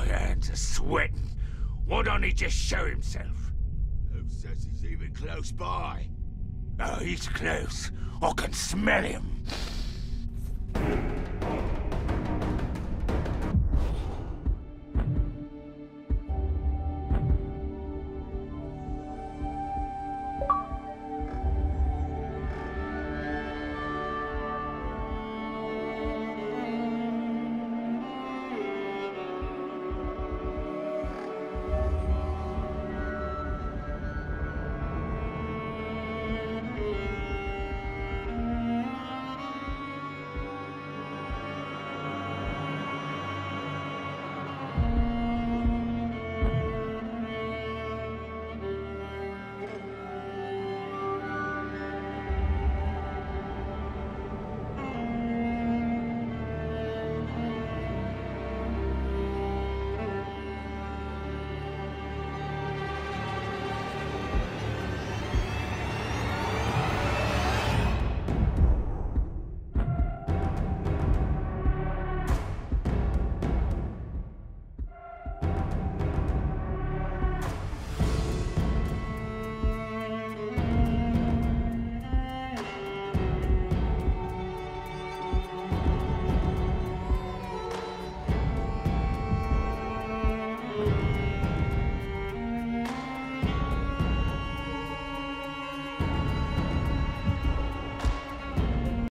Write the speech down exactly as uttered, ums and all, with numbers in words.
hands are sweating. Why don't he just show himself? Who says he's even close by? Oh, he's close. I can smell him.